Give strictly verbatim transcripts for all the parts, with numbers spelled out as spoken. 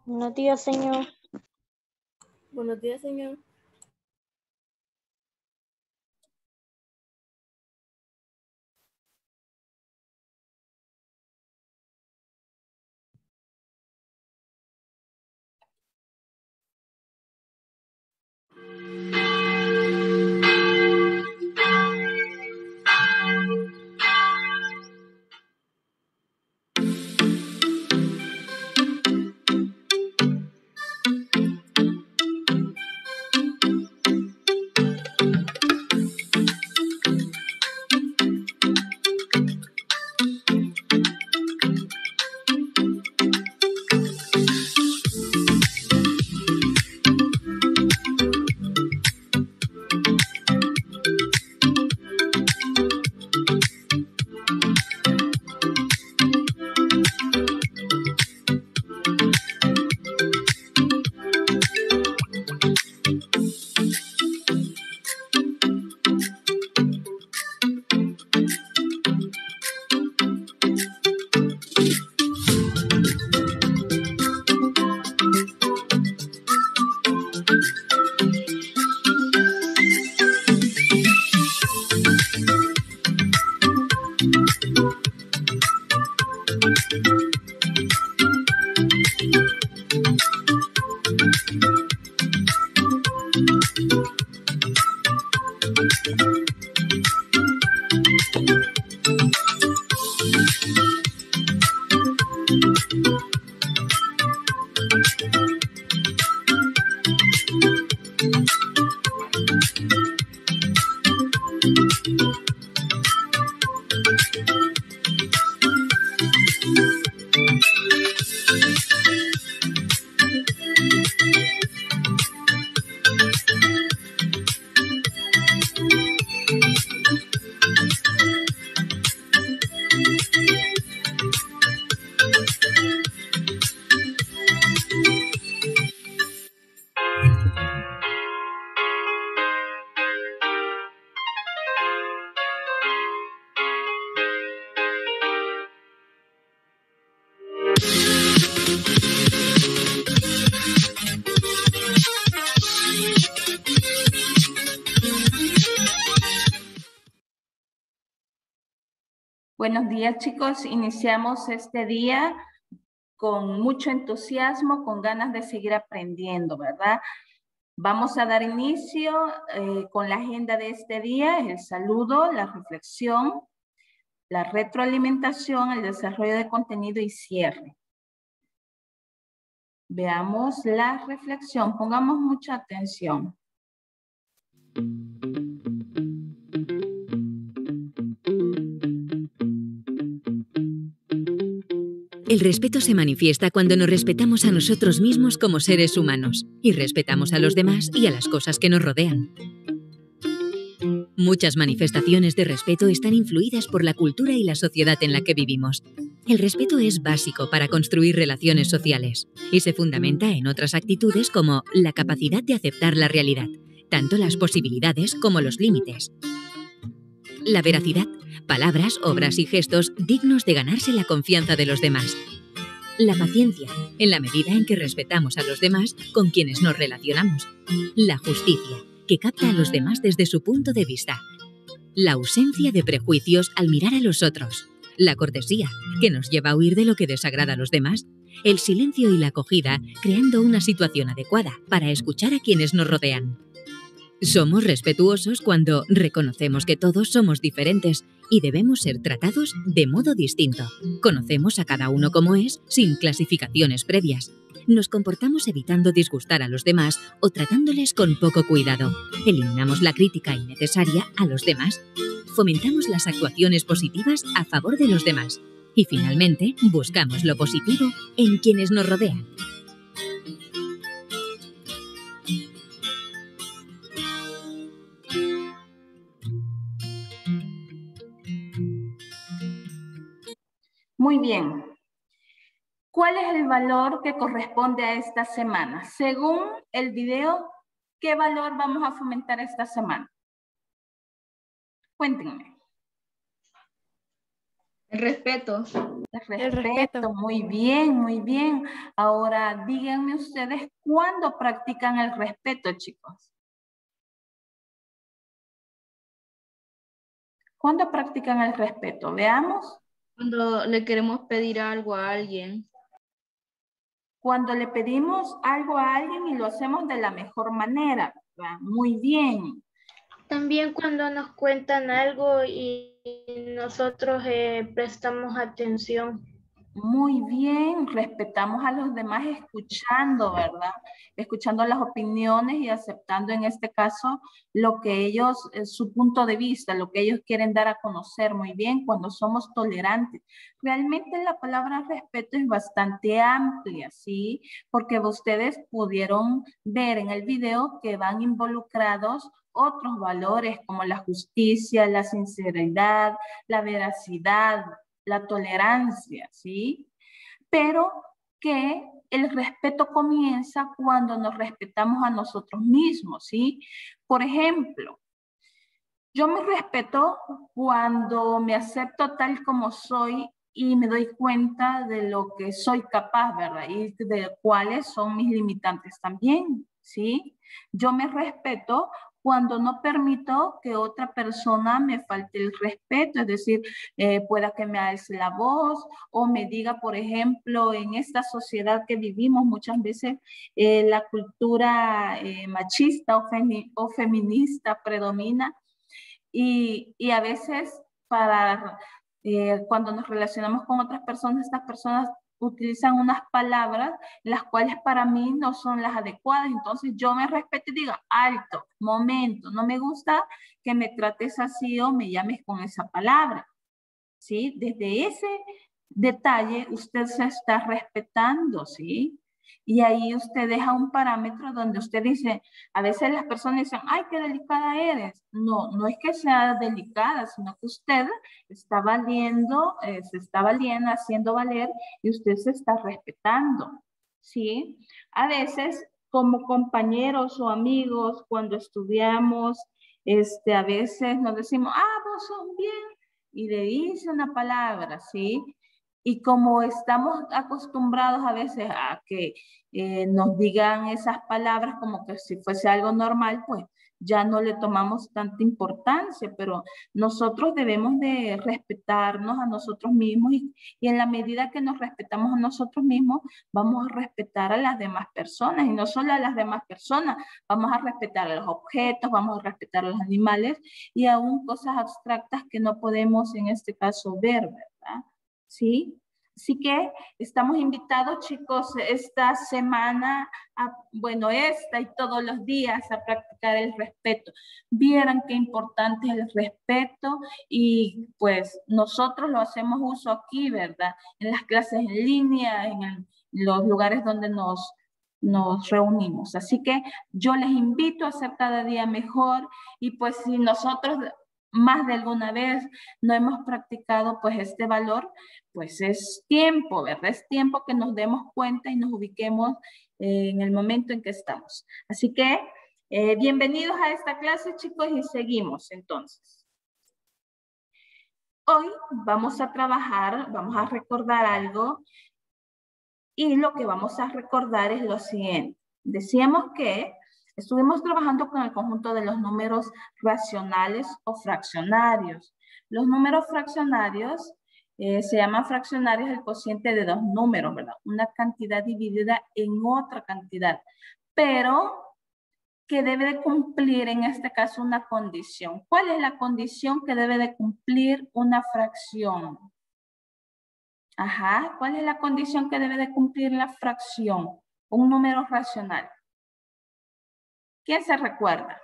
Buenos días, señor. Buenos días, señor. Buenos días, chicos. Iniciamos este día con mucho entusiasmo, con ganas de seguir aprendiendo, ¿verdad? Vamos a dar inicio eh, con la agenda de este día, el saludo, la reflexión, la retroalimentación, el desarrollo de contenido y cierre. Veamos la reflexión, pongamos mucha atención. El respeto se manifiesta cuando nos respetamos a nosotros mismos como seres humanos y respetamos a los demás y a las cosas que nos rodean. Muchas manifestaciones de respeto están influidas por la cultura y la sociedad en la que vivimos. El respeto es básico para construir relaciones sociales y se fundamenta en otras actitudes como la capacidad de aceptar la realidad, tanto las posibilidades como los límites. La veracidad, palabras, obras y gestos dignos de ganarse la confianza de los demás. La paciencia, en la medida en que respetamos a los demás con quienes nos relacionamos. La justicia, que capta a los demás desde su punto de vista. La ausencia de prejuicios al mirar a los otros. La cortesía, que nos lleva a huir de lo que desagrada a los demás. El silencio y la acogida, creando una situación adecuada para escuchar a quienes nos rodean. Somos respetuosos cuando reconocemos que todos somos diferentes y debemos ser tratados de modo distinto. Conocemos a cada uno como es, sin clasificaciones previas. Nos comportamos evitando disgustar a los demás o tratándoles con poco cuidado. Eliminamos la crítica innecesaria a los demás. Fomentamos las actuaciones positivas a favor de los demás. Y finalmente, buscamos lo positivo en quienes nos rodean. Muy bien. ¿Cuál es el valor que corresponde a esta semana? Según el video, ¿qué valor vamos a fomentar esta semana? Cuéntenme. El respeto. El respeto, El respeto. muy bien, muy bien. Ahora, díganme ustedes, ¿cuándo practican el respeto, chicos? ¿Cuándo practican el respeto? Veamos. Cuando le queremos pedir algo a alguien. Cuando le pedimos algo a alguien y lo hacemos de la mejor manera, ¿verdad? Muy bien. También cuando nos cuentan algo y nosotros eh, prestamos atención. Muy bien, respetamos a los demás escuchando, ¿verdad? Escuchando las opiniones y aceptando en este caso lo que ellos, eh, su punto de vista, lo que ellos quieren dar a conocer. Muy bien, cuando somos tolerantes. Realmente la palabra respeto es bastante amplia, ¿sí? Porque ustedes pudieron ver en el video que van involucrados otros valores como la justicia, la sinceridad, la veracidad, la tolerancia, ¿sí? Pero que el respeto comienza cuando nos respetamos a nosotros mismos, ¿sí? Por ejemplo, yo me respeto cuando me acepto tal como soy y me doy cuenta de lo que soy capaz, ¿verdad? Y de cuáles son mis limitantes también, ¿sí? Yo me respeto cuando no permito que otra persona me falte el respeto, es decir, eh, pueda que me alce la voz o me diga, por ejemplo, en esta sociedad que vivimos muchas veces eh, la cultura eh, machista o, femi o feminista predomina y, y a veces para eh, cuando nos relacionamos con otras personas, estas personas utilizan unas palabras las cuales para mí no son las adecuadas. Entonces yo me respeto y digo, alto, momento, no me gusta que me trates así o me llames con esa palabra. ¿Sí? Desde ese detalle usted se está respetando, ¿sí? Y ahí usted deja un parámetro donde usted dice, a veces las personas dicen, ay, qué delicada eres. No, no es que sea delicada, sino que usted está valiendo, eh, se está valiendo, haciendo valer y usted se está respetando, ¿sí? A veces, como compañeros o amigos, cuando estudiamos, este, a veces nos decimos, ah, vos sos bien, y le dice una palabra, ¿sí? Y como estamos acostumbrados a veces a que eh, nos digan esas palabras como que si fuese algo normal, pues ya no le tomamos tanta importancia, pero nosotros debemos de respetarnos a nosotros mismos y, y en la medida que nos respetamos a nosotros mismos, vamos a respetar a las demás personas y no solo a las demás personas, vamos a respetar a los objetos, vamos a respetar a los animales y aún cosas abstractas que no podemos en este caso ver, ¿verdad? ¿Sí? Así que estamos invitados, chicos, esta semana, a, bueno, esta y todos los días a practicar el respeto. Vieran qué importante es el respeto y pues nosotros lo hacemos uso aquí, ¿verdad? En las clases en línea, en el, los lugares donde nos, nos reunimos. Así que yo les invito a ser cada día mejor y pues si nosotros más de alguna vez no hemos practicado pues este valor, pues es tiempo, ¿verdad? Es tiempo que nos demos cuenta y nos ubiquemos eh, en el momento en que estamos. Así que eh, bienvenidos a esta clase, chicos, y seguimos entonces. Hoy vamos a trabajar, vamos a recordar algo y lo que vamos a recordar es lo siguiente. Decíamos que estuvimos trabajando con el conjunto de los números racionales o fraccionarios. Los números fraccionarios eh, se llaman fraccionarios el cociente de dos números, ¿verdad? Una cantidad dividida en otra cantidad, pero que debe de cumplir en este caso una condición. ¿Cuál es la condición que debe de cumplir una fracción? Ajá, ¿cuál es la condición que debe de cumplir la fracción? Un número racional. ¿Quién se recuerda?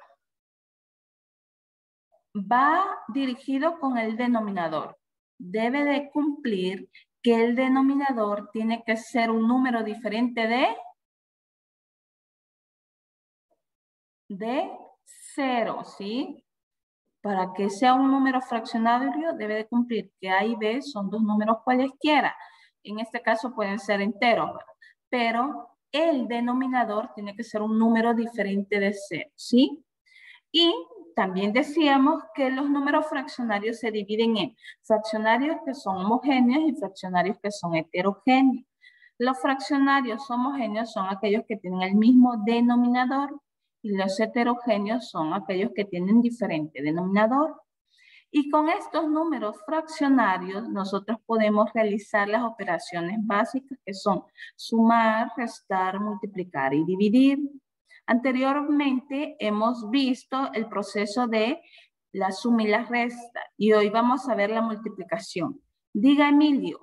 Va dirigido con el denominador. Debe de cumplir que el denominador tiene que ser un número diferente de, de cero, ¿sí? Para que sea un número fraccionario debe de cumplir que A y B son dos números cualesquiera. En este caso pueden ser enteros, pero el denominador tiene que ser un número diferente de cero, ¿sí? Y también decíamos que los números fraccionarios se dividen en fraccionarios que son homogéneos y fraccionarios que son heterogéneos. Los fraccionarios homogéneos son aquellos que tienen el mismo denominador y los heterogéneos son aquellos que tienen diferente denominador. Y con estos números fraccionarios nosotros podemos realizar las operaciones básicas que son sumar, restar, multiplicar y dividir. Anteriormente hemos visto el proceso de la suma y la resta y hoy vamos a ver la multiplicación. Diga, Emilio.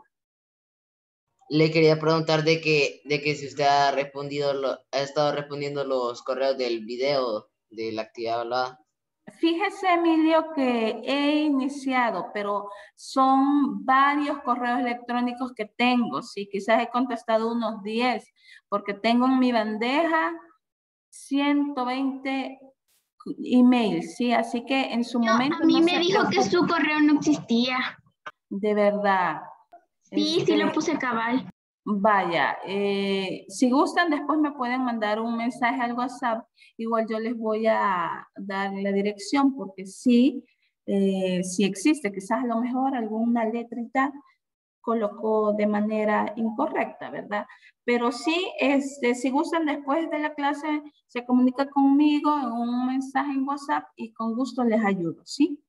Le quería preguntar de que, de que si usted ha respondido, lo, ha estado respondiendo los correos del video de la actividad hablada. Fíjese, Emilio, que he iniciado, pero son varios correos electrónicos que tengo. Sí, quizás he contestado unos diez, porque tengo en mi bandeja ciento veinte emails, ¿sí? Así que en su No, momento... a mí no me se dijo que preocupe. su correo no existía. De verdad. Sí, Este, sí lo puse cabal. Vaya, eh, si gustan después me pueden mandar un mensaje al WhatsApp. Igual yo les voy a dar la dirección porque sí, eh, sí existe. Quizás a lo mejor alguna letrita colocó de manera incorrecta, ¿verdad? Pero sí, este, si gustan después de la clase, se comunica conmigo en un mensaje en WhatsApp y con gusto les ayudo, ¿sí?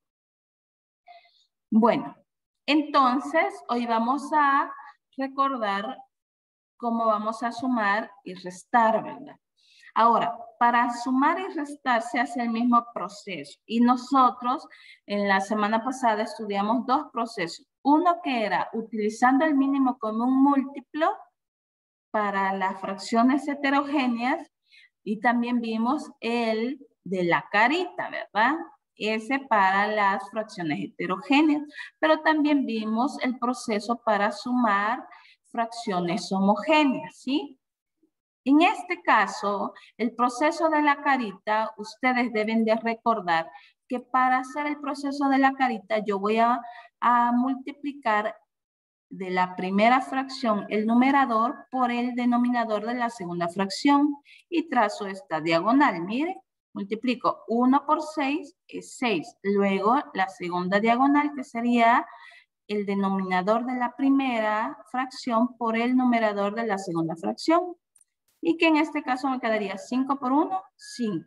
Bueno, entonces hoy vamos a recordar cómo vamos a sumar y restar, ¿verdad? Ahora, para sumar y restar se hace el mismo proceso y nosotros en la semana pasada estudiamos dos procesos. Uno que era utilizando el mínimo común múltiplo para las fracciones heterogéneas y también vimos el de la carita, ¿verdad? Ese para las fracciones heterogéneas, pero también vimos el proceso para sumar fracciones homogéneas, ¿sí? En este caso, el proceso de la carita, ustedes deben de recordar que para hacer el proceso de la carita yo voy a, a multiplicar de la primera fracción el numerador por el denominador de la segunda fracción y trazo esta diagonal. Miren, multiplico uno por seis es seis. Luego la segunda diagonal que sería el denominador de la primera fracción por el numerador de la segunda fracción. Y que en este caso me quedaría cinco por uno, cinco.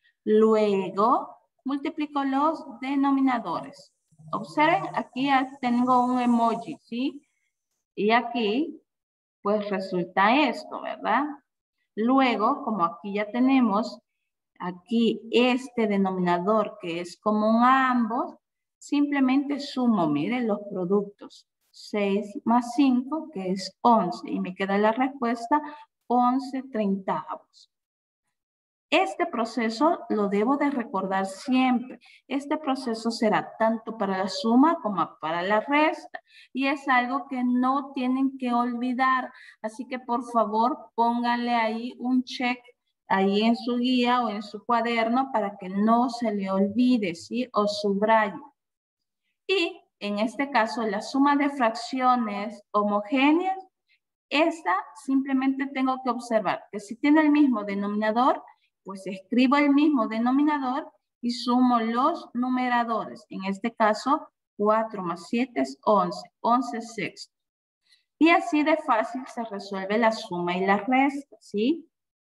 Luego multiplico los denominadores. Observen, aquí ya tengo un emoji, ¿sí? Y aquí, pues resulta esto, ¿verdad? Luego, como aquí ya tenemos aquí este denominador que es común a ambos, simplemente sumo, miren, los productos. seis más cinco, que es once. Y me queda la respuesta once treintavos. Este proceso lo debo de recordar siempre. Este proceso será tanto para la suma como para la resta. Y es algo que no tienen que olvidar. Así que por favor pónganle ahí un check ahí en su guía o en su cuaderno para que no se le olvide, ¿sí? O subraye. Y en este caso la suma de fracciones homogéneas, esta simplemente tengo que observar que si tiene el mismo denominador, pues escribo el mismo denominador y sumo los numeradores. En este caso, cuatro más siete es once. once sextos. Y así de fácil se resuelve la suma y la resta, ¿sí?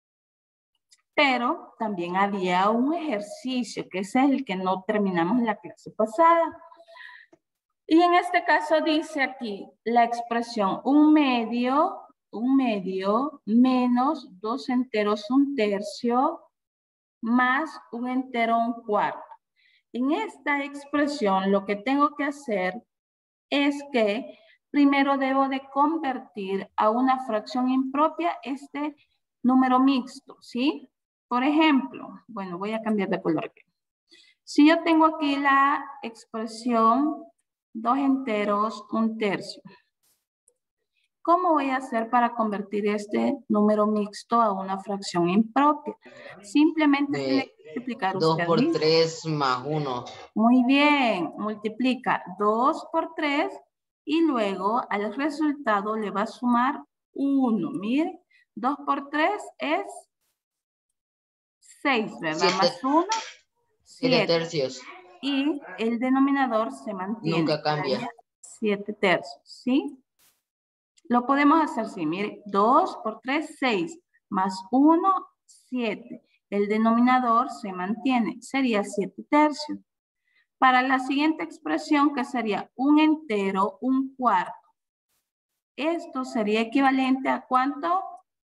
Pero también había un ejercicio, que es el que no terminamos en la clase pasada. Y en este caso dice aquí la expresión un medio, un medio menos dos enteros un tercio más un entero un cuarto. En esta expresión lo que tengo que hacer es que primero debo de convertir a una fracción impropia este número mixto, ¿sí? Por ejemplo, bueno, voy a cambiar de color aquí. Si yo tengo aquí la expresión dos enteros, un tercio. ¿Cómo voy a hacer para convertir este número mixto a una fracción impropia? Simplemente tiene que multiplicar usted. dos por tres más uno. Muy bien, multiplica dos por tres y luego al resultado le va a sumar uno. Mire, dos por tres es seis, ¿verdad? Siete. Más uno, siete tercios. Y el denominador se mantiene. Nunca cambia. siete tercios, ¿sí? Lo podemos hacer así, mire, dos por tres, seis, más uno, siete. El denominador se mantiene, sería siete tercios. Para la siguiente expresión, que sería un entero, un cuarto. Esto sería equivalente a ¿cuánto?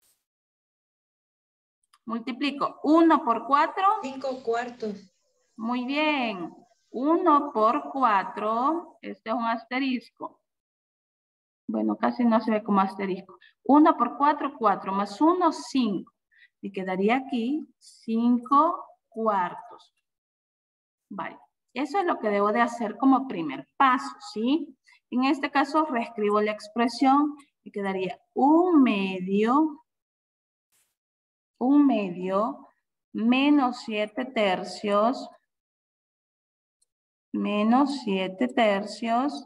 Multiplico uno por cuatro. Cinco cuartos. Muy bien. uno por cuatro. Este es un asterisco. Bueno, casi no se ve como asterisco. uno por cuatro, cuatro. Más uno, cinco. Y quedaría aquí cinco cuartos. Vale. Eso es lo que debo de hacer como primer paso, ¿sí? En este caso, reescribo la expresión y quedaría un medio, un medio, menos siete tercios, menos siete tercios,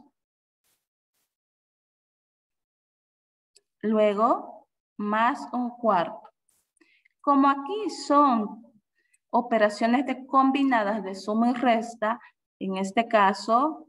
luego más un cuarto. Como aquí son operaciones de combinadas de suma y resta, en este caso,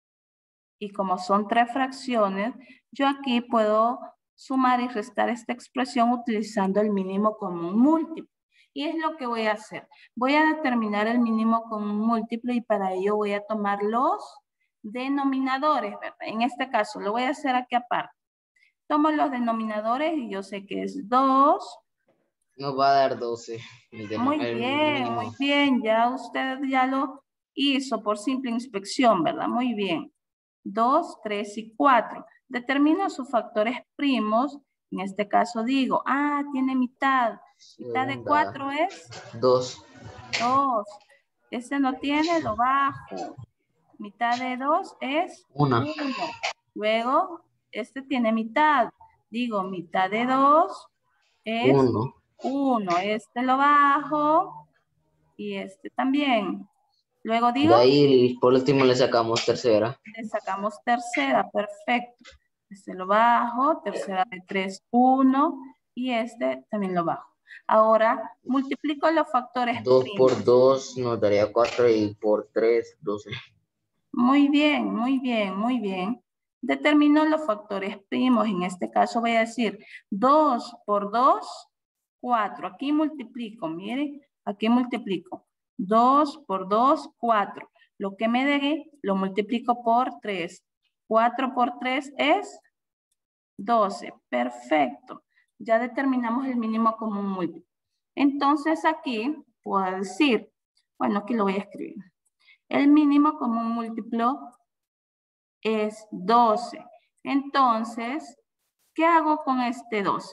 y como son tres fracciones, yo aquí puedo sumar y restar esta expresión utilizando el mínimo común múltiplo. Y es lo que voy a hacer. Voy a determinar el mínimo común múltiplo y para ello voy a tomar los denominadores, ¿verdad? En este caso lo voy a hacer aquí aparte. Tomo los denominadores y yo sé que es dos. Nos va a dar doce. Muy bien, muy bien. Ya usted ya lo hizo por simple inspección, ¿verdad? Muy bien. dos, tres y cuatro. Determino sus factores primos. En este caso digo, ah, tiene mitad. Mitad de cuatro es dos. dos. Este no tiene, lo bajo. Mitad de dos es Una. uno. Luego, este tiene mitad. Digo, mitad de dos es Uno. uno. Este lo bajo y este también. Luego digo. De ahí, por último, le sacamos tercera. Le sacamos tercera, perfecto. Este lo bajo, tercera de tres, uno. Y este también lo bajo. Ahora, multiplico los factores dos primos. por dos nos daría cuatro y por tres, doce. Muy bien, muy bien, muy bien. Determino los factores primos. En este caso voy a decir dos por dos, cuatro. Aquí multiplico, miren, aquí multiplico. dos por dos, cuatro. Lo que me dé, lo multiplico por tres. cuatro por tres es doce. Perfecto. Ya determinamos el mínimo común múltiplo. Entonces aquí puedo decir, bueno, aquí lo voy a escribir. El mínimo común múltiplo es doce. Entonces, ¿qué hago con este doce?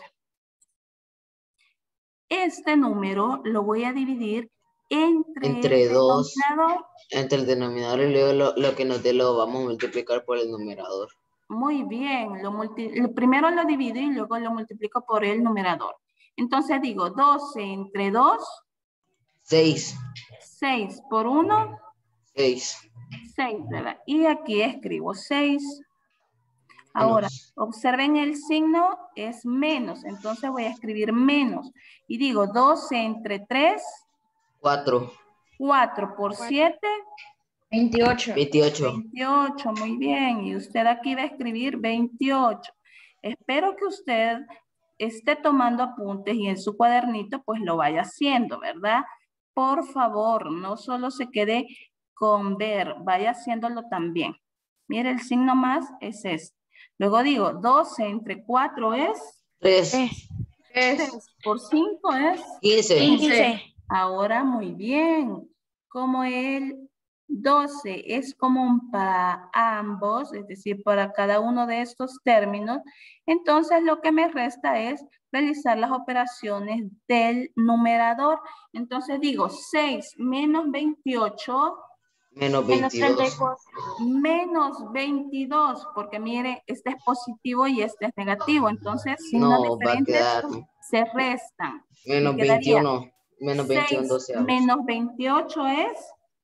Este número lo voy a dividir entre, entre el dos, denominador. Entre el denominador y luego lo, lo que nos dé lo vamos a multiplicar por el numerador. Muy bien. Lo multi, primero lo divido y luego lo multiplico por el numerador. Entonces digo doce entre dos. seis. seis por uno. seis. seis, ¿verdad? Y aquí escribo seis. Ahora, Menos. observen el signo, es menos. Entonces voy a escribir menos. Y digo doce entre tres. cuatro. cuatro por siete. veintiocho. veintiocho. veintiocho, muy bien. Y usted aquí va a escribir veintiocho. Espero que usted esté tomando apuntes y en su cuadernito pues lo vaya haciendo, ¿verdad? Por favor, no solo se quede con ver, vaya haciéndolo también. Mire, el signo más es este. Luego digo, doce entre cuatro es... tres. tres por cinco es... quince. quince. Ahora, muy bien. Como el doce es común para ambos, es decir, para cada uno de estos términos, entonces lo que me resta es realizar las operaciones del numerador. Entonces digo, seis menos veintiocho... Menos Menos treinta y veintidós. cuatro. Menos veintidós, porque mire, este es positivo y este es negativo. Entonces, signos No, va a diferentes quedar se restan. menos Y quedaría veintiuno. Menos veintiuno seis doceavos. menos veintiocho es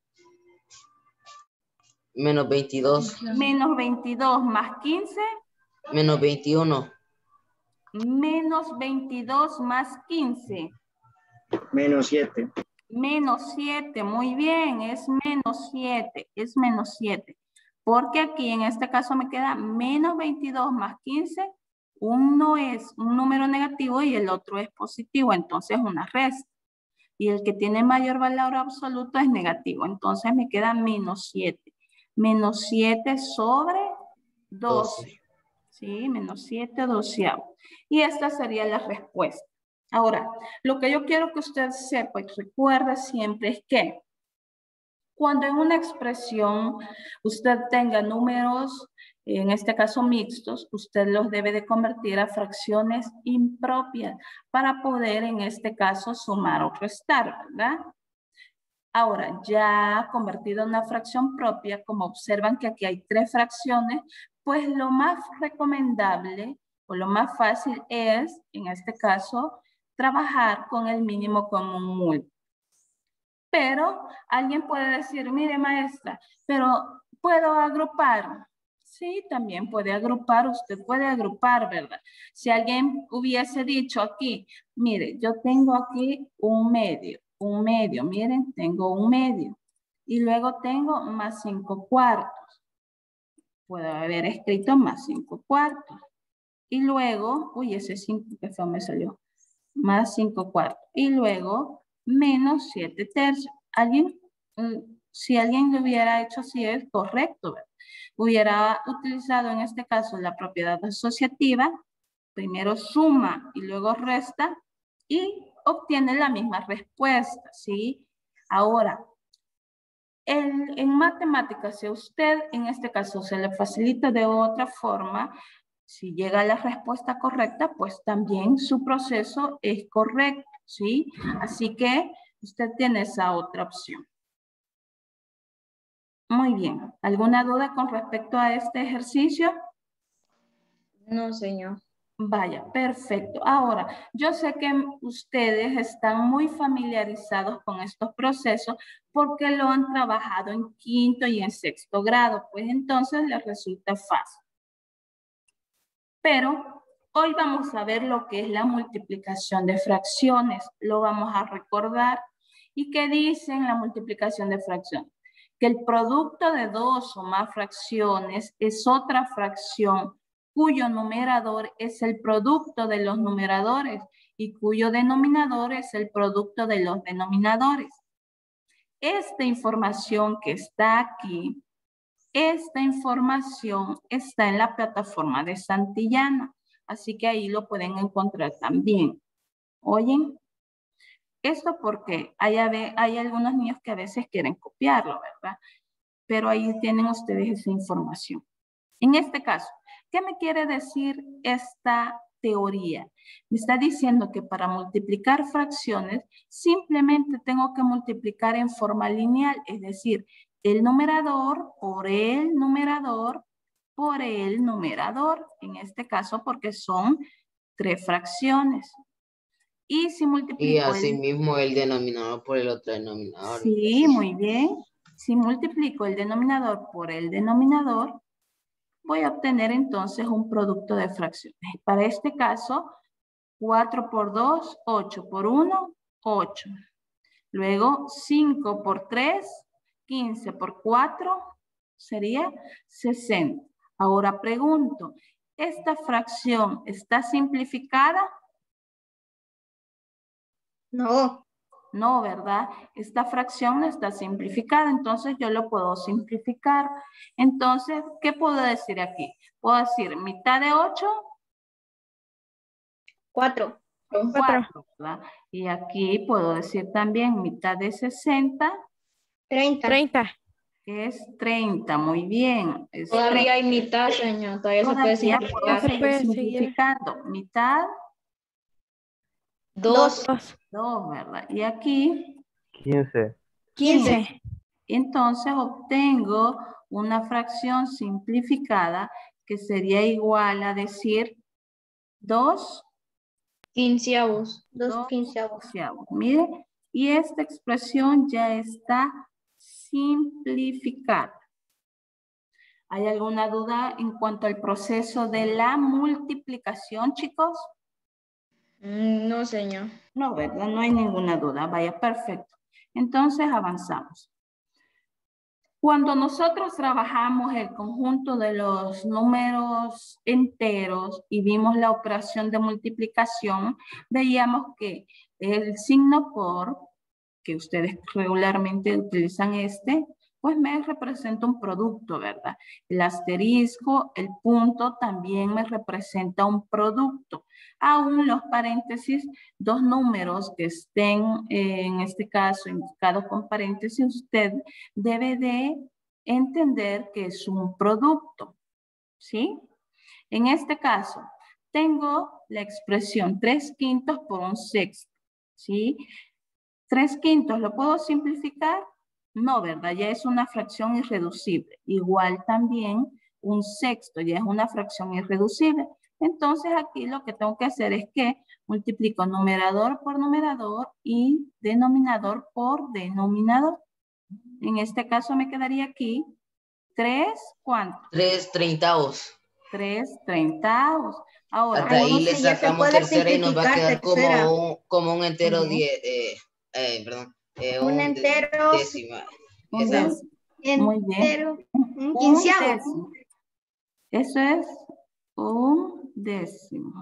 Menos veintidós. menos veintidós más quince. Menos veintiuno. Menos veintidós más quince. Menos siete. Menos siete, muy bien, es menos siete, es menos siete. Porque aquí en este caso me queda menos veintidós más quince. Uno es un número negativo y el otro es positivo, entonces una resta. Y el que tiene mayor valor absoluto es negativo, entonces me queda menos siete. Menos siete sobre doce. ¿Sí? Menos siete doceavos. Y esta sería la respuesta. Ahora, lo que yo quiero que usted sepa y recuerde siempre es que cuando en una expresión usted tenga números, en este caso mixtos, usted los debe de convertir a fracciones impropias para poder en este caso sumar o restar, ¿verdad? Ahora, ya convertido en una fracción propia, como observan que aquí hay tres fracciones, pues lo más recomendable o lo más fácil es, en este caso, trabajar con el mínimo común múltiplo. Pero alguien puede decir, mire maestra, pero ¿puedo agrupar? Sí, también puede agrupar, usted puede agrupar, ¿verdad? Si alguien hubiese dicho aquí, mire, yo tengo aquí un medio, un medio, miren, tengo un medio. Y luego tengo más cinco cuartos. Puedo haber escrito más cinco cuartos. Y luego, uy, ese cinco que feo me salió. Más cinco cuartos. Y luego, menos siete tercios. ¿Alguien? Si alguien lo hubiera hecho así es correcto, ¿verdad? Hubiera utilizado en este caso la propiedad asociativa. Primero suma y luego resta. Y obtiene la misma respuesta, ¿sí? Ahora, en, en matemáticas, si a usted en este caso se le facilita de otra forma, si llega a la respuesta correcta, pues también su proceso es correcto, ¿sí? Así que usted tiene esa otra opción. Muy bien. ¿Alguna duda con respecto a este ejercicio? No, señor. Vaya, perfecto. Ahora, yo sé que ustedes están muy familiarizados con estos procesos porque lo han trabajado en quinto y en sexto grado, pues entonces les resulta fácil. Pero hoy vamos a ver lo que es la multiplicación de fracciones. Lo vamos a recordar. ¿Y qué dice en la multiplicación de fracciones? Que el producto de dos o más fracciones es otra fracción cuyo numerador es el producto de los numeradores y cuyo denominador es el producto de los denominadores. Esta información que está aquí, esta información está en la plataforma de Santillana, así que ahí lo pueden encontrar también. ¿Oyen? Esto porque hay, hay algunos niños que a veces quieren copiarlo, ¿verdad? Pero ahí tienen ustedes esa información. En este caso, ¿qué me quiere decir esta teoría? Me está diciendo que para multiplicar fracciones, simplemente tengo que multiplicar en forma lineal, es decir, el numerador por el numerador por el numerador, en este caso porque son tres fracciones. Y si multiplico... Y asimismo el... el denominador por el otro denominador. Sí, muy bien. Si multiplico el denominador por el denominador, voy a obtener entonces un producto de fracciones. Para este caso, cuatro por dos, ocho por uno, ocho. Luego, cinco por tres, quince por cuatro, sería sesenta. Ahora pregunto, ¿esta fracción está simplificada? No. No, ¿verdad? Esta fracción no está simplificada, entonces yo lo puedo simplificar. Entonces, ¿qué puedo decir aquí? Puedo decir mitad de ocho. Cuatro. Cuatro, ¿verdad? Y aquí puedo decir también mitad de sesenta. Treinta. Treinta. Es treinta, muy bien. Es Todavía treinta. hay mitad, señor. Todavía se puede Todavía simplificar. puedo seguir puede simplificando. Mitad. Dos. Dos. Dos, ¿verdad? Y aquí. quince. Quince. Entonces obtengo una fracción simplificada que sería igual a decir dos. Quinceavos. Dos quinceavos. Mire, y esta expresión ya está simplificada. ¿Hay alguna duda en cuanto al proceso de la multiplicación, chicos? No, señor. No, ¿verdad? No hay ninguna duda. Vaya, perfecto. Entonces avanzamos. Cuando nosotros trabajamos el conjunto de los números enteros y vimos la operación de multiplicación, veíamos que el signo por, que ustedes regularmente utilizan este, pues me representa un producto, ¿verdad? El asterisco, el punto también me representa un producto. Aún los paréntesis, dos números que estén, eh, en este caso, indicados con paréntesis, usted debe de entender que es un producto, ¿sí? En este caso, tengo la expresión tres quintos por un sexto, ¿sí? tres quintos, ¿lo puedo simplificar? No, ¿verdad? Ya es una fracción irreducible. Igual también un sexto ya es una fracción irreducible. Entonces aquí lo que tengo que hacer es que multiplico numerador por numerador y denominador por denominador. En este caso me quedaría aquí tres, ¿cuánto? tres treintavos. tres treintavos. Ahora, Hasta ahí le entonces ya se sacamos puede tercera y nos va a simplificar quedar tercera. como un, como un entero Ujú. die- eh, eh, perdón, eh, Un de- entero. décima. un Esa- décimo. Muy bien. Entero. Un Un quinceavo. décimo. Eso es un décimo.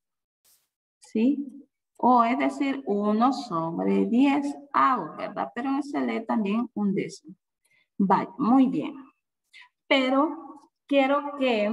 ¿Sí? O es decir, uno sobre diez avos, ¿verdad? Pero se lee también un décimo. Vale, muy bien. Pero quiero que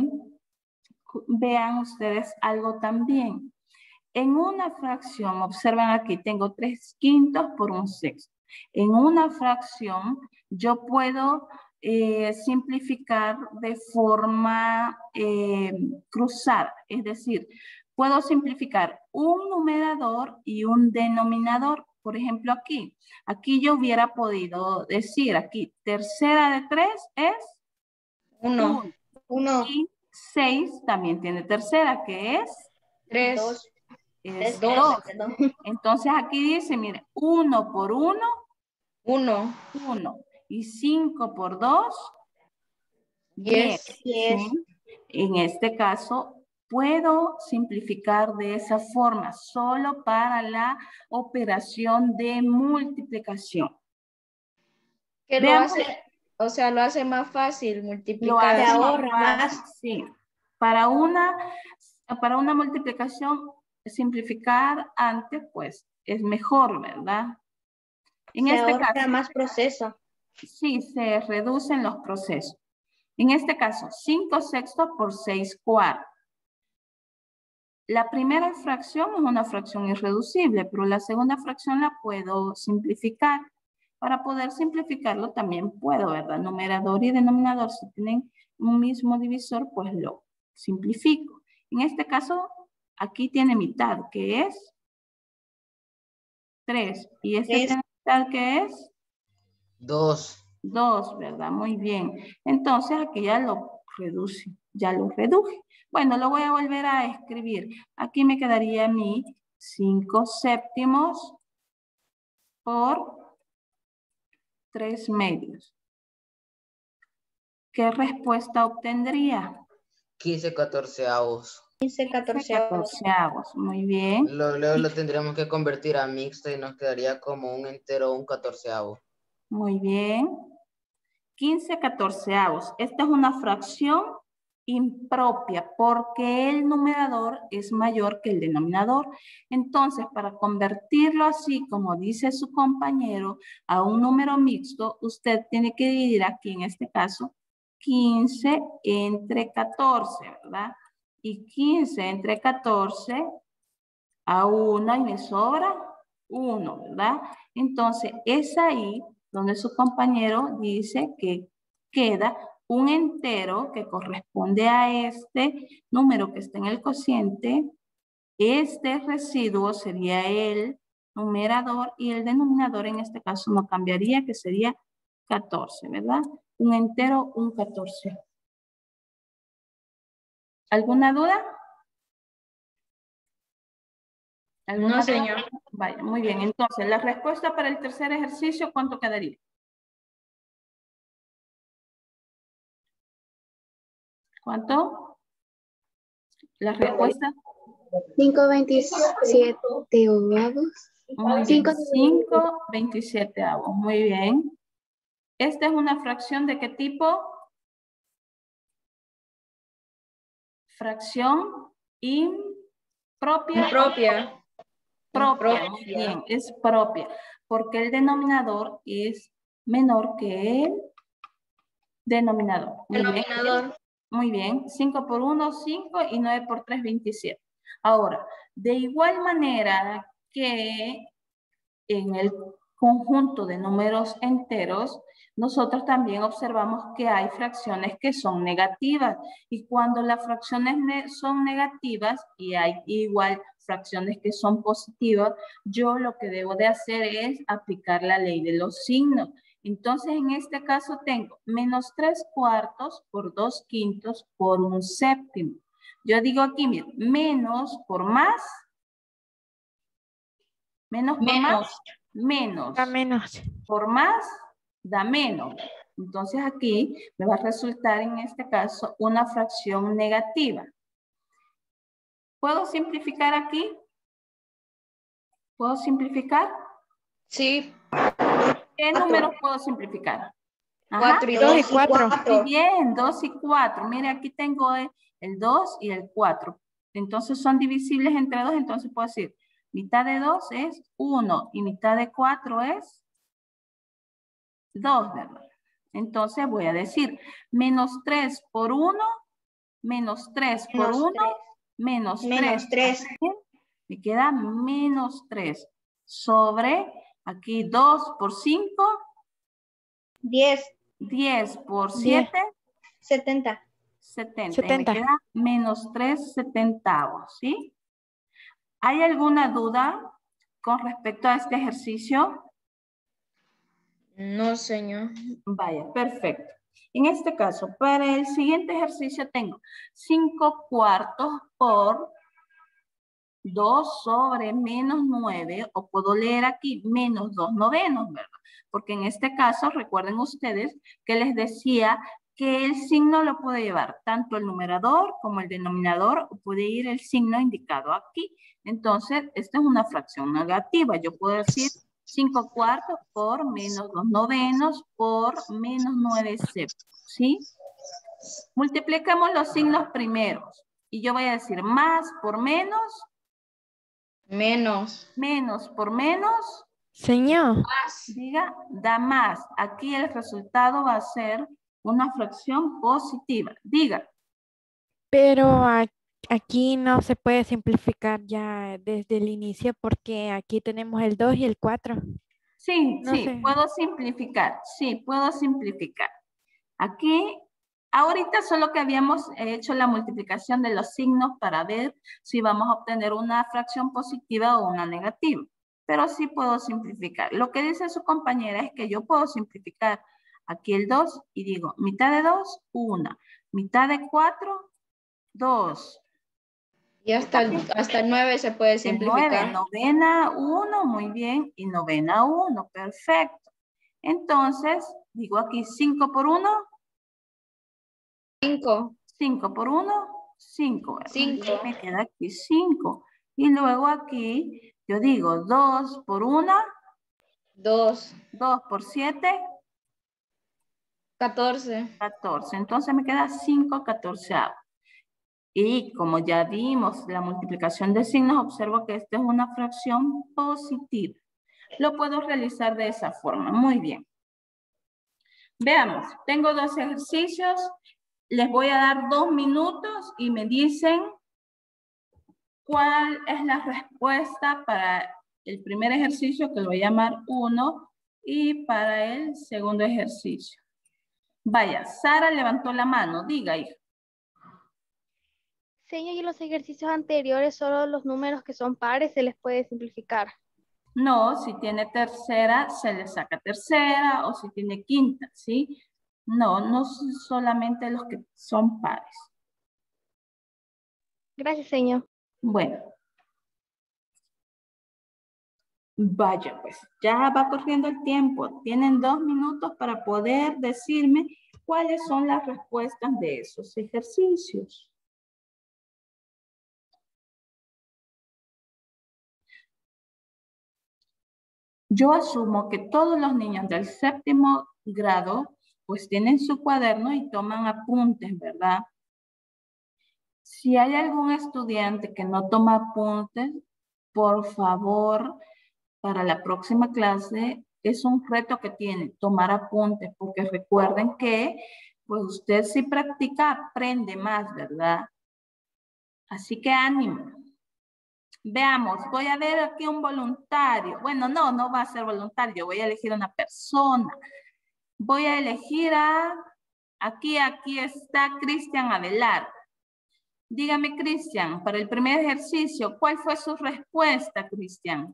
vean ustedes algo también. En una fracción, observen aquí, tengo tres quintos por un sexto. En una fracción, yo puedo eh, simplificar de forma eh, cruzada. Es decir, puedo simplificar un numerador y un denominador. Por ejemplo, aquí. Aquí yo hubiera podido decir, aquí, tercera de tres es Uno. uno. Uno. Y seis también tiene tercera, que es Tres. Dos. es Dos. dos. Entonces aquí dice, mire, uno por uno, Uno. uno. Y cinco por dos, diez. Diez. Diez. ¿Sí? En este caso, puedo simplificar de esa forma, solo para la operación de multiplicación. Que lo Veamos. hace, o sea, lo hace más fácil Lo multiplicar. hace Se así. más ahorra fácil, más. sí. Para una, para una multiplicación, simplificar antes, pues, es mejor, ¿verdad? En Se este ahorra caso, más proceso. sí, se reducen los procesos. En este caso, cinco sextos por seis cuartos. La primera fracción es una fracción irreducible, pero la segunda fracción la puedo simplificar. Para poder simplificarlo también puedo, ¿verdad? Numerador y denominador, si tienen un mismo divisor, pues lo simplifico. En este caso, aquí tiene mitad, que es tres. Y este Tres. tiene mitad, que es Dos. dos, ¿verdad? Muy bien. Entonces, aquí ya lo reduce, ya lo reduje. Bueno, lo voy a volver a escribir. Aquí me quedaría mi cinco séptimos por tres medios. ¿Qué respuesta obtendría? quince catorceavos. quince catorceavos. catorceavos. Muy bien. Lo- Luego lo tendríamos que convertir a mixto y nos quedaría como un entero, un catorceavo. Muy bien. quince catorceavos. Esta es una fracción impropia porque el numerador es mayor que el denominador. Entonces, para convertirlo así, como dice su compañero, a un número mixto, usted tiene que dividir aquí, en este caso, quince entre catorce, ¿verdad? Y quince entre catorce a uno y me sobra uno, ¿verdad? Entonces, es ahí donde su compañero dice que queda un entero que corresponde a este número que está en el cociente. Este residuo sería el numerador y el denominador en este caso no cambiaría, que sería catorce, ¿verdad? Un entero, un catorce. ¿Alguna duda? ¿Alguna No, duda? señor. Vaya, muy bien. Entonces, la respuesta para el tercer ejercicio, ¿cuánto quedaría? ¿Cuánto? La respuesta. cinco veintisiete ovavos. Muy bien, Cinco. cinco veintisiete avos. Muy bien. ¿Esta es una fracción de qué tipo? Fracción impropia. Impropia. Propia, muy bien, es propia. Porque el denominador es menor que el denominador. Muy bien. Denominador. Muy bien, cinco por uno, cinco y nueve por tres, veintisiete. Ahora, de igual manera que en el conjunto de números enteros, nosotros también observamos que hay fracciones que son negativas. Y cuando las fracciones ne- son negativas y hay igual fracciones que son positivas, yo lo que debo de hacer es aplicar la ley de los signos. Entonces, en este caso tengo menos tres cuartos por dos quintos por un séptimo. Yo digo aquí, miren, menos por más. Menos por Menos. más, menos. Da menos. Por más, da menos. Entonces aquí me va a resultar en este caso una fracción negativa. ¿Puedo simplificar aquí? ¿Puedo simplificar? Sí. ¿Qué números puedo simplificar? Ajá. Cuatro y Dos dos y cuatro. Muy bien, dos y cuatro. Mire, aquí tengo el, el dos y el cuatro. Entonces son divisibles entre dos, entonces puedo decir, mitad de dos es uno y mitad de cuatro es dos, ¿verdad? Entonces voy a decir, menos tres por uno, menos tres por Menos uno, menos tres. Menos tres. Me queda menos tres. Sobre, aquí dos por cinco, Diez. diez por Diez. siete, Setenta. setenta. setenta. Y me queda menos tres setentavos, ¿sí? ¿Hay alguna duda con respecto a este ejercicio? No, señor. Vaya, perfecto. En este caso, para el siguiente ejercicio tengo cinco cuartos por dos sobre menos nueve, o puedo leer aquí menos dos novenos, ¿verdad? Porque en este caso, recuerden ustedes que les decía que el signo lo puede llevar tanto el numerador como el denominador, o puede ir el signo indicado aquí. Entonces, esta es una fracción negativa. Yo puedo decir cinco cuartos por menos dos novenos por menos nueve séptimos, ¿sí? Multiplicamos los signos primeros. Y yo voy a decir más por menos. Menos. Menos por menos. Señor. Diga, da más. Aquí el resultado va a ser una fracción positiva. Diga. Pero a- aquí no se puede simplificar ya desde el inicio porque aquí tenemos el dos y el cuatro. Sí, No sí, sé. puedo simplificar. Sí, puedo simplificar. Aquí, ahorita solo que habíamos hecho la multiplicación de los signos para ver si vamos a obtener una fracción positiva o una negativa. Pero sí puedo simplificar. Lo que dice su compañera es que yo puedo simplificar aquí el dos y digo, mitad de dos, una. Mitad de cuatro, dos. Y hasta el, hasta el nueve se puede El simplificar. nueve, novena, uno, muy bien. Y novena, uno, perfecto. Entonces, digo aquí cinco por uno. Cinco. cinco por uno, cinco. Cinco. Me queda aquí cinco. Y luego aquí yo digo dos por uno, Dos. dos por siete, Catorce. catorce. Entonces me queda cinco catorceavos. Y como ya vimos la multiplicación de signos, observo que esta es una fracción positiva. Lo puedo realizar de esa forma. Muy bien. Veamos, tengo dos ejercicios. Les voy a dar dos minutos y me dicen cuál es la respuesta para el primer ejercicio, que lo voy a llamar uno, y para el segundo ejercicio. Vaya, Sara levantó la mano. Diga, hija. Señor, y los ejercicios anteriores, solo los números que son pares se les puede simplificar. No, si tiene tercera, se le saca tercera, o si tiene quinta, ¿sí? No, no son solamente los que son pares. Gracias, señor. Bueno. Vaya, pues ya va corriendo el tiempo. Tienen dos minutos para poder decirme cuáles son las respuestas de esos ejercicios. Yo asumo que todos los niños del séptimo grado pues tienen su cuaderno y toman apuntes, ¿verdad? Si hay algún estudiante que no toma apuntes, por favor, para la próxima clase es un reto que tiene, tomar apuntes, porque recuerden que pues usted si practica aprende más, ¿verdad? Así que ánimo. Veamos, voy a ver aquí un voluntario. Bueno, no, no va a ser voluntario, voy a elegir una persona. Voy a elegir a, aquí, aquí está Cristian Avelar. Dígame, Cristian, para el primer ejercicio, ¿cuál fue su respuesta, Cristian?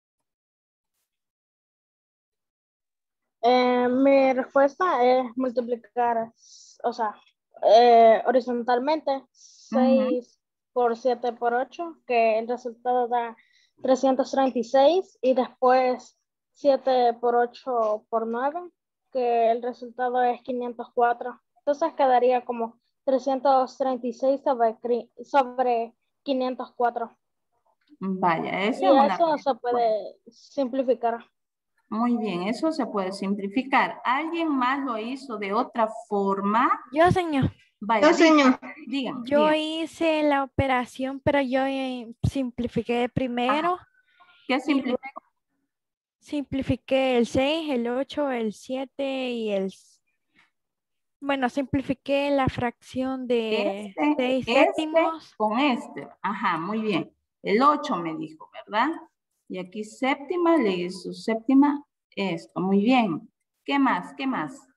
Eh, mi respuesta es multiplicar, o sea, eh, horizontalmente seis uh-huh. por siete por ocho, que el resultado da trescientos treinta y seis, y después siete por ocho por nueve, que el resultado es quinientos cuatro. Entonces quedaría como trescientos treinta y seis sobre, sobre quinientos cuatro. Vaya, eso y es una... eso se puede simplificar. Muy bien, eso se puede simplificar. ¿Alguien más lo hizo de otra forma? Yo, señor. Vaya, yo, señor. Dígame. Yo dígame. hice la operación, pero yo eh, simplifiqué primero. Ajá. ¿Qué simplificó? Simplifiqué el seis, el ocho, el siete y el... Bueno, simplifiqué la fracción de este, seis este séptimos. Con este. Ajá, muy bien. El ocho me dijo, ¿verdad? Y aquí séptima, le hizo séptima esto. Muy bien. ¿Qué más? ¿Qué más?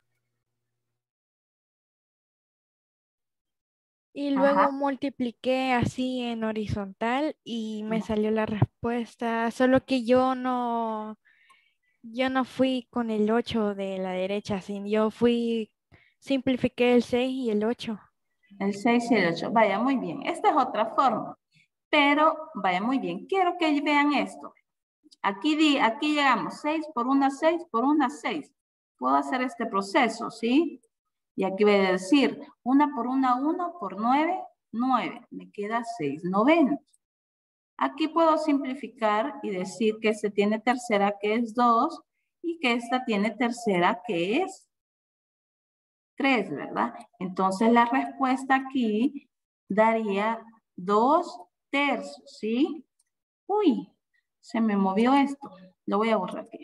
Y luego Ajá. multipliqué así en horizontal y me salió la respuesta. Solo que yo no, yo no fui con el ocho de la derecha, sino yo fui, simplifiqué el seis y el ocho. El seis y el ocho. Vaya, muy bien. Esta es otra forma. Pero, vaya, muy bien. Quiero que vean esto. Aquí, di, aquí llegamos. seis por una, seis por una, seis. Puedo hacer este proceso, ¿sí? Y aquí voy a decir, una por una, uno por nueve, nueve. Me queda seis novenos. Aquí puedo simplificar y decir que este tiene tercera, que es dos, y que esta tiene tercera, que es tres, ¿verdad? Entonces la respuesta aquí daría dos tercios, ¿sí? Uy, se me movió esto. Lo voy a borrar aquí.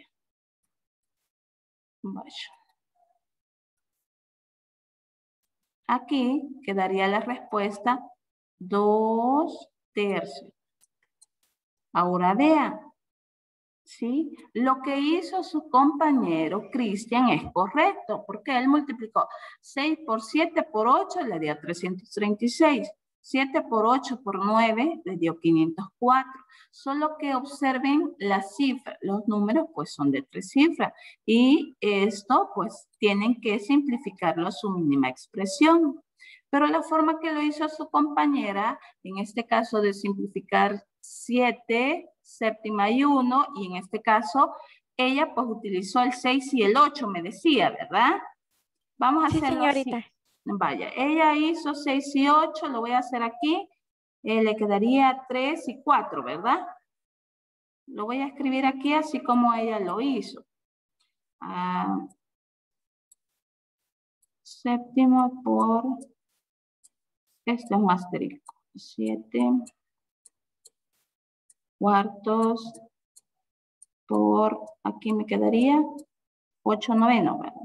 Vaya. Aquí quedaría la respuesta dos tercios. Ahora vean, ¿sí? Lo que hizo su compañero Cristian es correcto, porque él multiplicó seis por siete por ocho, le dio trescientos treinta y seis. siete por ocho por nueve, le dio quinientos cuatro. Solo que observen las cifras, los números pues son de tres cifras. Y esto pues tienen que simplificarlo a su mínima expresión. Pero la forma que lo hizo su compañera, en este caso de simplificar siete, séptima y uno, y en este caso ella pues utilizó el seis y el ocho, me decía, ¿verdad? Vamos a Sí, hacerlo señorita. así. Vaya, ella hizo seis y ocho, lo voy a hacer aquí, eh, le quedaría tres y cuatro, ¿verdad? Lo voy a escribir aquí así como ella lo hizo. Ah, séptimo por, este es un asterisco, siete cuartos por, aquí me quedaría ocho noveno, ¿verdad?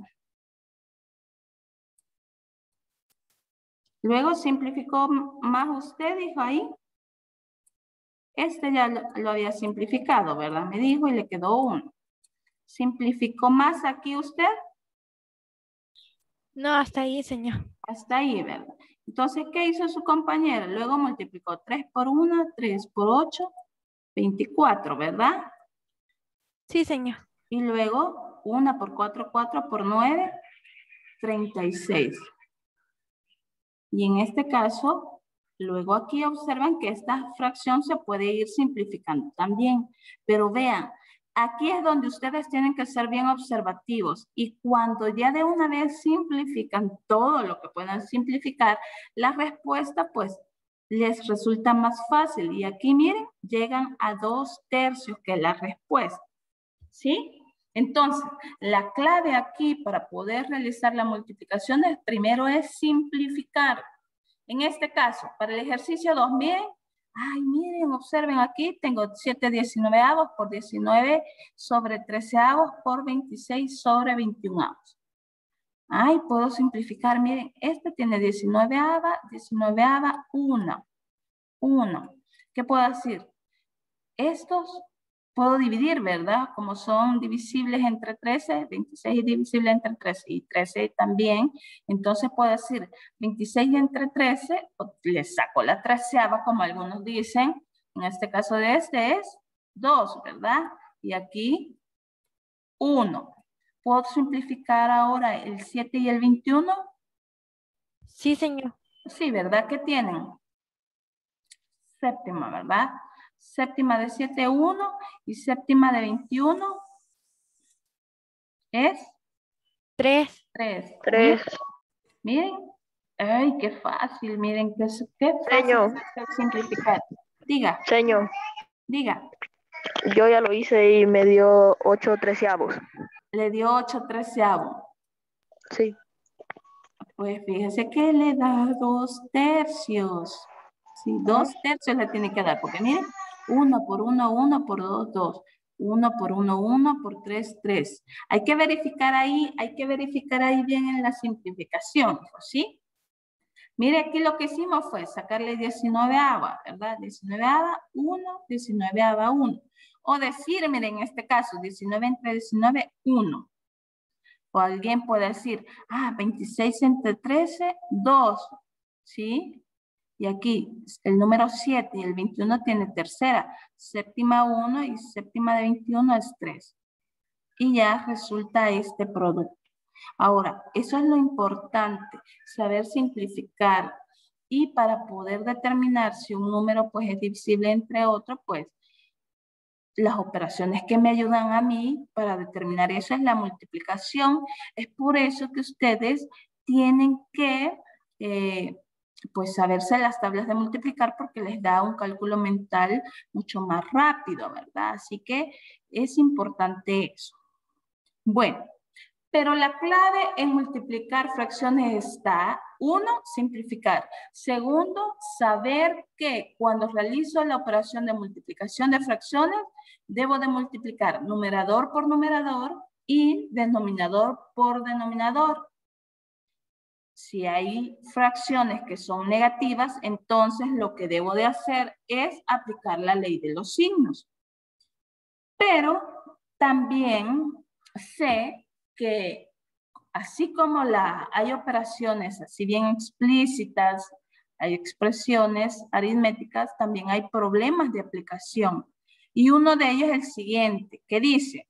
Luego simplificó más usted, dijo ahí. Este ya lo, lo había simplificado, ¿verdad? Me dijo y le quedó uno. ¿Simplificó más aquí usted? No, hasta ahí, señor. Hasta ahí, ¿verdad? Entonces, ¿qué hizo su compañera? Luego multiplicó tres por uno, tres por ocho, veinticuatro, ¿verdad? Sí, señor. Y luego uno por cuatro, cuatro por nueve, treinta y seis. Y en este caso, luego aquí observan que esta fracción se puede ir simplificando también. Pero vean, aquí es donde ustedes tienen que ser bien observativos. Y cuando ya de una vez simplifican todo lo que puedan simplificar, la respuesta pues les resulta más fácil. Y aquí miren, llegan a dos tercios que es la respuesta. ¿Sí? Entonces, la clave aquí para poder realizar la multiplicación es, primero es simplificar. En este caso, para el ejercicio dos, miren, ay, miren, observen aquí, tengo siete diecinueavos por diecinueve sobre treceavos por veintiséis sobre veintiunoavos. Ay, puedo simplificar, miren, este tiene diecinueava, diecinueava, uno, uno. ¿Qué puedo decir? Estos puedo dividir, ¿verdad? Como son divisibles entre trece, veintiséis es divisible entre trece y trece también. Entonces puedo decir veintiséis entre trece, le saco la treceava, como algunos dicen. En este caso de este es dos, ¿verdad? Y aquí uno. ¿Puedo simplificar ahora el siete y el veintiuno? Sí, señor. Sí, ¿verdad? ¿Qué tienen? Séptima, ¿verdad? Séptima de siete, uno. Y séptima de veintiuno es Tres. tres. Tres. Miren. Ay, qué fácil. Miren, qué, qué fácil Señor. es simplificar. Diga, Señor, diga. yo ya lo hice y me dio ocho treceavos. Le dio ocho treceavos. Sí. Pues fíjese que le da dos tercios. Sí, dos tercios le tiene que dar. Porque miren, uno por uno, uno por dos, dos. Uno por uno, uno por tres, tres. Hay que verificar ahí, hay que verificar ahí bien en la simplificación, ¿sí? Mire, aquí lo que hicimos fue sacarle diecinueava, ¿verdad? diecinueava, uno, diecinueava, uno. O decir, miren, en este caso, diecinueve entre diecinueve, uno. O alguien puede decir, ah, veintiséis entre trece, dos, ¿sí? Y aquí el número siete y el veintiuno tiene tercera, séptima uno y séptima de veintiuno es tres. Y ya resulta este producto. Ahora, eso es lo importante, saber simplificar. Y para poder determinar si un número pues, es divisible entre otros, pues las operaciones que me ayudan a mí para determinar eso es la multiplicación. Es por eso que ustedes tienen que eh, pues saberse las tablas de multiplicar porque les da un cálculo mental mucho más rápido, ¿verdad? Así que es importante eso. Bueno, pero la clave en multiplicar fracciones está, uno, simplificar. Segundo, saber que cuando realizo la operación de multiplicación de fracciones, debo de multiplicar numerador por numerador y denominador por denominador. Si hay fracciones que son negativas, entonces lo que debo de hacer es aplicar la ley de los signos. Pero también sé que así como la, hay operaciones así bien explícitas, hay expresiones aritméticas, también hay problemas de aplicación. Y uno de ellos es el siguiente, que dice,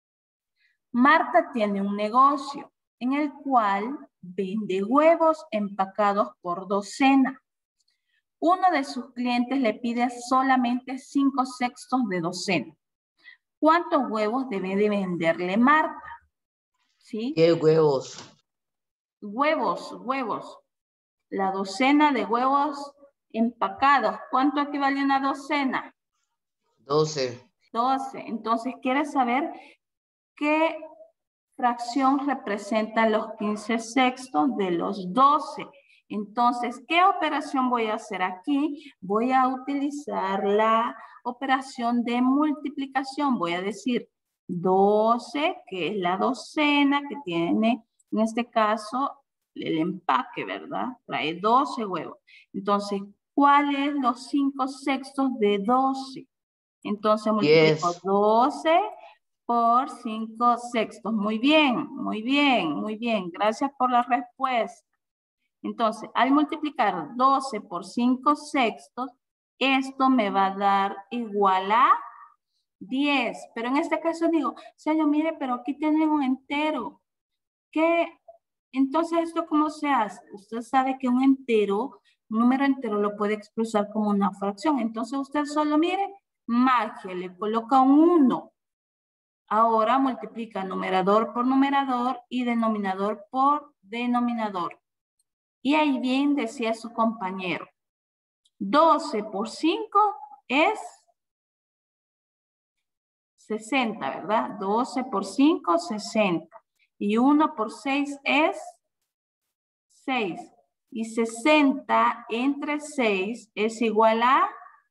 Marta tiene un negocio en el cual vende huevos empacados por docena. Uno de sus clientes le pide solamente cinco sextos de docena. ¿Cuántos huevos debe de venderle Marta? ¿Sí? ¿Qué huevos? Huevos, huevos. La docena de huevos empacados. ¿Cuánto equivale a una docena? doce. doce. Entonces, ¿quieres saber qué fracción representa los quince sextos de los doce? Entonces, ¿qué operación voy a hacer aquí? Voy a utilizar la operación de multiplicación. Voy a decir doce, que es la docena que tiene, en este caso, el empaque, ¿verdad? Trae doce huevos. Entonces, ¿cuáles son los cinco sextos de doce? Entonces, multiplico diez. doce por cinco sextos. Muy bien, muy bien, muy bien. Gracias por la respuesta. Entonces, al multiplicar doce por cinco sextos, esto me va a dar igual a diez. Pero en este caso digo, señor, mire, pero aquí tienen un entero. ¿Qué? Entonces, ¿esto cómo se hace? Usted sabe que un entero, un número entero lo puede expresar como una fracción. Entonces, usted solo, mire, magia, le coloca un uno. Ahora multiplica numerador por numerador y denominador por denominador. Y ahí bien decía su compañero, doce por cinco es sesenta, ¿verdad? doce por cinco, sesenta. Y uno por seis es seis. Y sesenta entre seis es igual a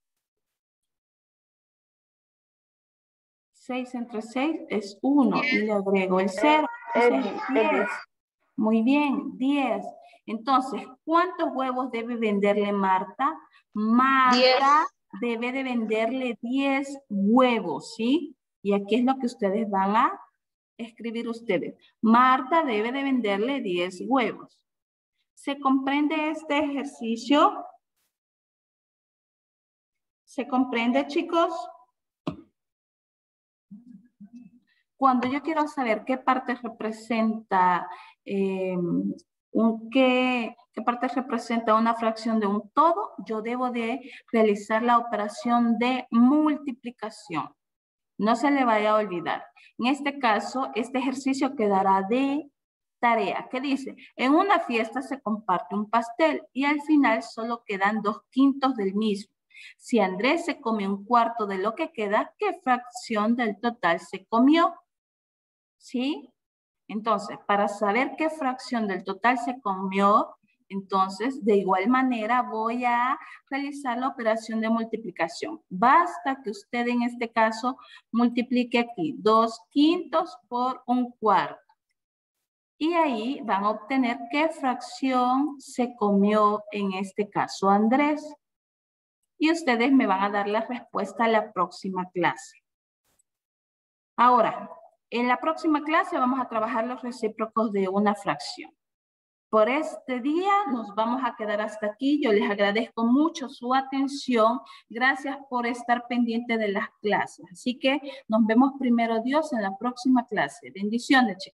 seis entre seis es uno. Y le agrego el cero. Entonces, diez. Muy bien, diez. Entonces, ¿cuántos huevos debe venderle Marta? Marta diez. debe de venderle diez huevos, ¿sí? Y aquí es lo que ustedes van a escribir ustedes. Marta debe de venderle diez huevos. ¿Se comprende este ejercicio? ¿Se comprende, chicos? Cuando yo quiero saber qué parte representa, eh, un, qué, qué parte representa una fracción de un todo, yo debo de realizar la operación de multiplicación. No se le vaya a olvidar. En este caso, este ejercicio quedará de tarea. ¿Qué dice? En una fiesta se comparte un pastel y al final solo quedan dos quintos del mismo. Si Andrés se come un cuarto de lo que queda, ¿qué fracción del total se comió? ¿Sí? Entonces, para saber qué fracción del total se comió, entonces, de igual manera voy a realizar la operación de multiplicación. Basta que usted en este caso multiplique aquí dos quintos por un cuarto. Y ahí van a obtener qué fracción se comió en este caso Andrés. Y ustedes me van a dar la respuesta a la próxima clase. Ahora, en la próxima clase vamos a trabajar los recíprocos de una fracción. Por este día nos vamos a quedar hasta aquí. Yo les agradezco mucho su atención. Gracias por estar pendiente de las clases. Así que nos vemos primero Dios en la próxima clase. Bendiciones, chicos.